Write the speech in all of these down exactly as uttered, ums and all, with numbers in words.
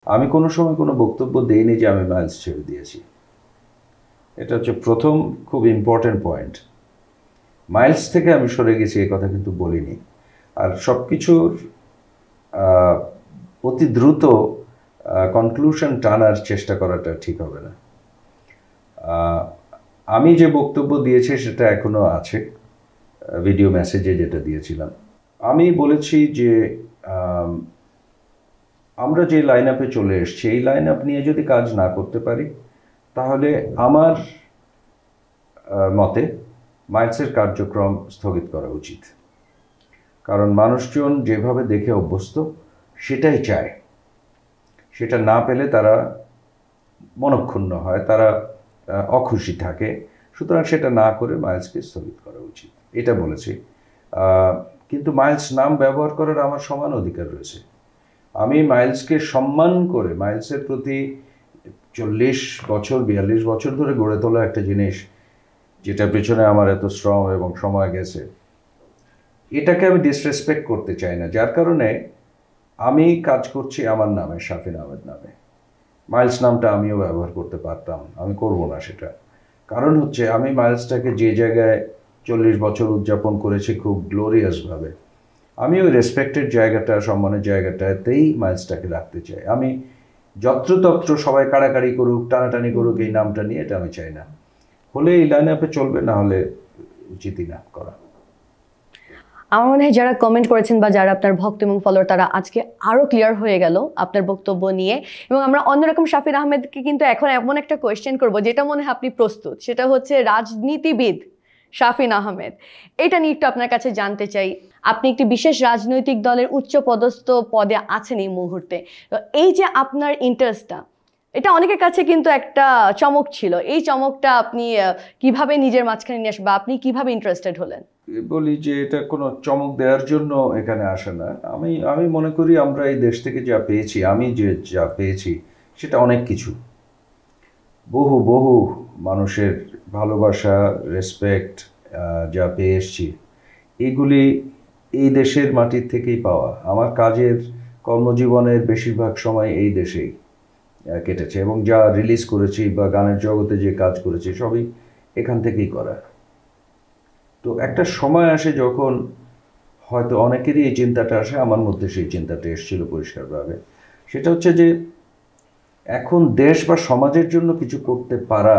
আমি কোনো সময় কোনো বক্তব্য দেইনি যে আমি মাইলস ছেড়ে দিয়েছি। এটা হচ্ছে প্রথম খুব ইম্পর্টেন্ট পয়েন্ট। মাইলস থেকে আমি সরে গেছি এই কথা কিন্তু বলিনি। আর সব কিছুর অতি দ্রুত কনক্লুশন টানার চেষ্টা করাটা ঠিক হবে না। আমি যে বক্তব্য দিয়েছি সেটা এখনও আছে, ভিডিও মেসেজে যেটা দিয়েছিলাম। আমি বলেছি যে আমরা যে লাইন আপে চলে এসেছি এই লাইন আপ নিয়ে যদি কাজ না করতে পারি তাহলে আমার মতে মাইলসের কার্যক্রম স্থগিত করা উচিত। কারণ মানুষজন যেভাবে দেখে অভ্যস্ত সেটাই চায়, সেটা না পেলে তারা মনক্ষুণ্ণ হয়, তারা অখুশি থাকে। সুতরাং সেটা না করে মাইলসকে স্থগিত করা উচিত, এটা বলেছি। কিন্তু মাইলস নাম ব্যবহার করার আমার সমান অধিকার রয়েছে। আমি মাইলসকে সম্মান করে, মাইলসের প্রতি চল্লিশ বছর বিয়াল্লিশ বছর ধরে গড়ে তোলা একটা জিনিস যেটার পেছনে আমার এত শ্রম এবং সময় গেছে, এটাকে আমি ডিসরেসপেক্ট করতে চাই না। যার কারণে আমি কাজ করছি আমার নামে, শাফিন আহমেদ নামে। মাইলস নামটা আমিও ব্যবহার করতে পারতাম, আমি করব না সেটা। কারণ হচ্ছে আমি মাইলসটাকে যে জায়গায় চল্লিশ বছর উদযাপন করেছি খুব গ্লোরিয়াসভাবে, আমি ওই রেসপেক্টের জায়গাটা, সম্মানের জায়গাটাতেই মাইলসটাকে রাখতে চাই। আমি যত্রতত্র সবাই কাড়াকাড়ি করুক, টানাটানি করুক এই নামটা নিয়ে, এটা আমি চাই না। হলে এই লাইন আপে চলবে, না হলে উচিতই না করা। আমার মনে হয় যারা কমেন্ট করেছেন বা যারা আপনার ভক্ত এবং ফলোয়ার, তারা আজকে আরও ক্লিয়ার হয়ে গেল আপনার বক্তব্য নিয়ে। এবং আমরা অন্যরকম শাফিন আহমেদকে কিন্তু এখন এমন একটা কোয়েশ্চেন করব যেটা মনে হয় আপনি প্রস্তুত, সেটা হচ্ছে রাজনীতিবিদ শাফিন আহমেদ। এটা নিয়ে একটু আপনার কাছে জানতে চাই। আপনি একটি বিশেষ রাজনৈতিক দলের উচ্চ পদস্থ পদে আছেন এই মুহূর্তে। তো এই যে আপনার ইন্টারেস্টটা, এটা অনেকের কাছে কিন্তু একটা চমক ছিল। এই চমকটা আপনি কিভাবে নিজের মাঝখানে নিয়ে আসবেন বা আপনি কিভাবে ইন্টারেস্টেড হলেন? বলি যে এটা কোনো চমক দেওয়ার জন্য এখানে আসে না। আমি আমি মনে করি আমরা এই দেশ থেকে যা পেয়েছি, আমি যে যা পেয়েছি সেটা অনেক কিছু। বহু বহু মানুষের ভালোবাসা, রেসপেক্ট যা পেয়ে এসছি, এগুলি এই দেশের মাটির থেকেই পাওয়া। আমার কাজের কর্মজীবনের বেশিরভাগ সময় এই দেশেই কেটেছে এবং যা রিলিজ করেছি বা গানের জগতে যে কাজ করেছি সবই এখান থেকেই করা। তো একটা সময় আসে যখন হয়তো অনেকেরই এই চিন্তাটা আসে, আমার মধ্যে সেই চিন্তাটা এসেছিল পরিষ্কারভাবে। সেটা হচ্ছে যে এখন দেশ বা সমাজের জন্য কিছু করতে পারা,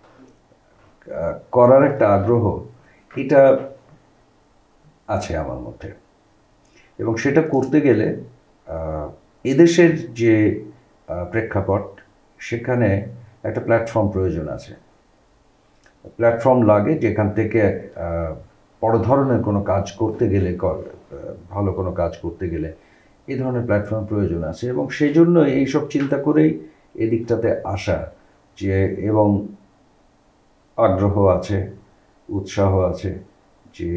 করার একটা আগ্রহ, এটা আছে আমার মধ্যে। এবং সেটা করতে গেলে এদেশের যে প্রেক্ষাপট, সেখানে একটা প্ল্যাটফর্ম প্রয়োজন আছে। প্ল্যাটফর্ম লাগে যেখান থেকে বড় ধরনের কোনো কাজ করতে গেলে, ভালো কোনো কাজ করতে গেলে এই ধরনের প্ল্যাটফর্ম প্রয়োজন আছে। এবং সেই জন্য এইসব চিন্তা করেই এদিকটাতে আসা, যে এবং আগ্রহ আছে, উৎসাহ আছে যে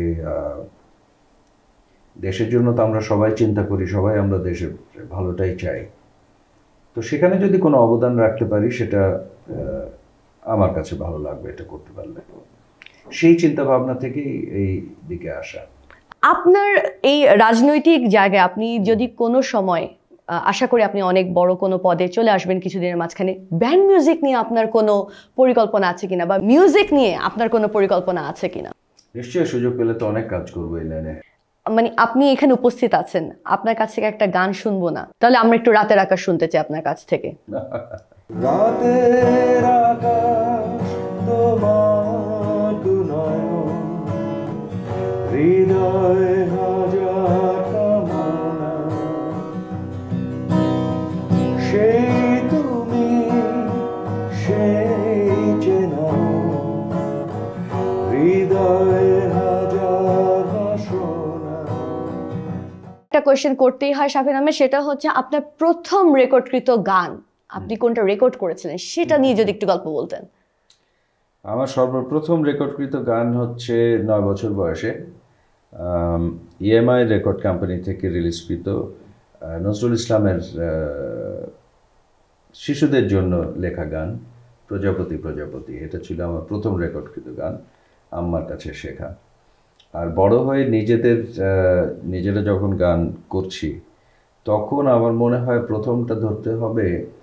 দেশের জন্য তো আমরা সবাই চিন্তা করি, সবাই আমরা দেশের ভালোটাই চাই। তো সেখানে যদি কোনো অবদান রাখতে পারি সেটা আমার কাছে ভালো লাগবে, এটা করতে পারলে। সেই চিন্তা ভাবনা থেকেই এই দিকে আসা। আপনার এই রাজনৈতিক জায়গায় আপনি যদি কোনো সময়, আশা করি আপনি অনেক বড় কোনো পদে চলে আসবেন কিছুদিনের মাঝখানে, ব্যান্ড মিউজিক নিয়ে আপনার কোনো পরিকল্পনা আছে কিনা বা মিউজিক নিয়ে আপনার কোনো পরিকল্পনা আছে কিনা? নিশ্চয়ই, সুযোগ পেলে তো অনেক কাজ করবো এই লাইনে। মানে আপনি এখানে উপস্থিত আছেন, আপনার কাছ থেকে একটা গান শুনবো না? তাহলে আমরা একটু রাতের আকাশ শুনতে চাই আপনার কাছ থেকে। রাতের আকাশ তোমার দুনয়ন, হৃদয় হাজার কামনা, সেই তুমি সেই চেনা, হৃদয় হাজার বাসনা। একটা কোয়েশ্চেন করতেই হয় শাফিন আহমেদ, সেটা হচ্ছে আপনার প্রথম রেকর্ডকৃত গান, আপনি কোনটা রেকর্ড করেছিলেন সেটা নিয়ে যদি একটু গল্প বলতেন। আমার সর্বপ্রথম রেকর্ডকৃত গান হচ্ছে নয় বছর বয়সে ইএমআই রেকর্ড কোম্পানি থেকে রিলিজকৃত নজরুল ইসলামের শিশুদের জন্য লেখা গান প্রজাপতি প্রজাপতি। এটা ছিল আমার প্রথম রেকর্ডকৃত গান, আম্মার কাছে শেখা। আর বড় হয়ে নিজেদের নিজেরা যখন গান করছি তখন আমার মনে হয় প্রথমটা ধরতে হবে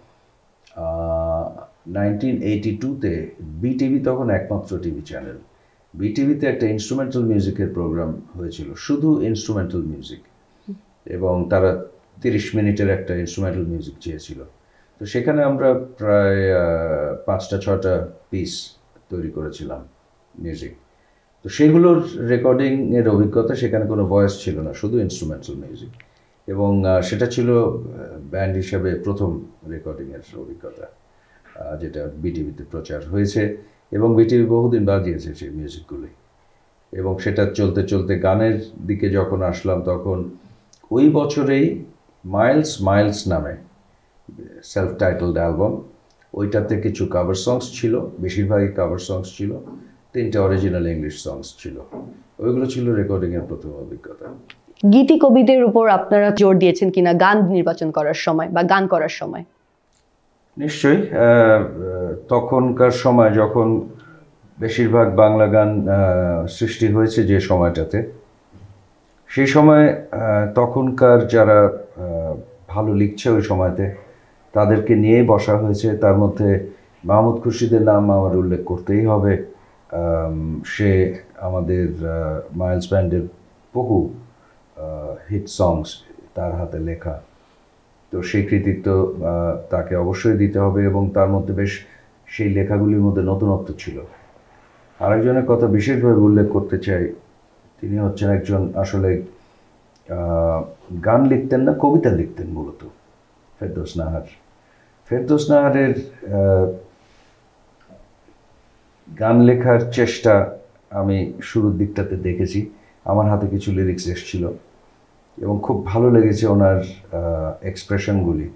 নাইনটিন এইটি টুতে বিটিভি, তখন একমাত্র টিভি চ্যানেল। বিটিভিতে একটা ইনস্ট্রুমেন্টাল মিউজিকের প্রোগ্রাম হয়েছিল, শুধু ইনস্ট্রুমেন্টাল মিউজিক, এবং তারা তিরিশ মিনিটের একটা ইনস্ট্রুমেন্টাল মিউজিক চেয়েছিল। তো সেখানে আমরা প্রায় পাঁচটা ছটা পিস তৈরি করেছিলাম মিউজিক। তো সেগুলোর রেকর্ডিংয়ের অভিজ্ঞতা, সেখানে কোনো ভয়েস ছিল না, শুধু ইনস্ট্রুমেন্টাল মিউজিক, এবং সেটা ছিল ব্যান্ড হিসাবে প্রথম রেকর্ডিংয়ের অভিজ্ঞতা, যেটা বিটিভিতে প্রচার হয়েছে, এবং বিটিভি বহুদিন বাজিয়েছে সেই মিউজিকগুলি। এবং সেটা চলতে চলতে গানের দিকে যখন আসলাম, তখন ওই বছরেই মাইলস মাইলস নামে সেলফ টাইটেলড অ্যালবাম, ওইটাতে কিছু কাভার সংস ছিল, বেশিরভাগই কাভার সংস ছিল, তিনটে অরিজিনাল ইংলিশ সংস ছিল। ওইগুলো ছিল রেকর্ডিংয়ের প্রথম অভিজ্ঞতা। গীতি কবিদের উপর আপনারা জোর দিয়েছেন কিনা গান নির্বাচন করার সময় বা গান করার সময়? নিশ্চয়ই। তখনকার সময় যখন বেশিরভাগ বাংলা গান সৃষ্টি হয়েছে যে সময়টাতে, সেই সময় তখনকার যারা ভালো লিখছে ওই সময়তে, তাদেরকে নিয়েই বসা হয়েছে। তার মধ্যে মাহমুদ খুরশিদের নাম আমার উল্লেখ করতেই হবে। সে আমাদের মাইলস ব্যান্ডের বহু হিট সংস তার হাতে লেখা, তো সেই কৃতিত্ব তাকে অবশ্যই দিতে হবে, এবং তার মধ্যে বেশ সেই লেখাগুলির মধ্যে নতুনত্ব ছিল। আরেকজনের কথা বিশেষভাবে উল্লেখ করতে চাই, তিনি হচ্ছেন একজন আসলে গান লিখতেন না, কবিতা লিখতেন মূলত, ফেরদৌস নাহার। ফেরদৌস নাহারের গান লেখার চেষ্টা আমি শুরুর দিকটাতে দেখেছি, আমার হাতে কিছু লিরিক্স এসেছিল, এবং খুব ভালো লেগেছে ওনার এক্সপ্রেশনগুলি,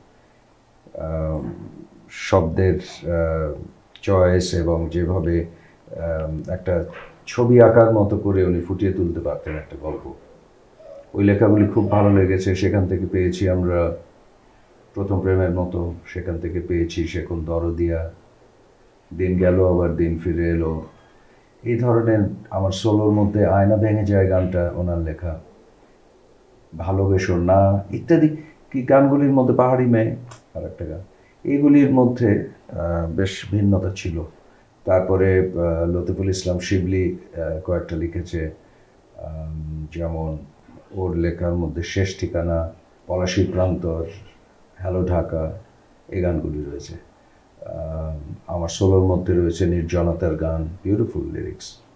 শব্দের চয়েস, এবং যেভাবে একটা ছবি আঁকার মতো করে উনি ফুটিয়ে তুলতে পারতেন একটা গল্প। ওই লেখাগুলি খুব ভালো লেগেছে। সেখান থেকে পেয়েছি আমরা প্রথম প্রেমের মতো, সেখান থেকে পেয়েছি সেখন দরদিয়া, দিন গেল আবার দিন ফিরে এলো। এই ধরনের আমার সোলোর মধ্যে আয়না ভেঙে যায় গানটা ওনার লেখা, ভালোবেসো না ইত্যাদি কি গানগুলির মধ্যে, পাহাড়ি মেয়ে আর একটা গান, এইগুলির মধ্যে বেশ ভিন্নতা ছিল। তারপরে লতিফুল ইসলাম শিবলি কয়েকটা লিখেছে, যেমন ওর লেখার মধ্যে শেষ ঠিকানা, পলাশী প্রান্তর, হ্যালো ঢাকা, এই গানগুলি রয়েছে। আমার সোলোর মধ্যে রয়েছে নির্জনতার গান, বিউটিফুল লিরিক্স।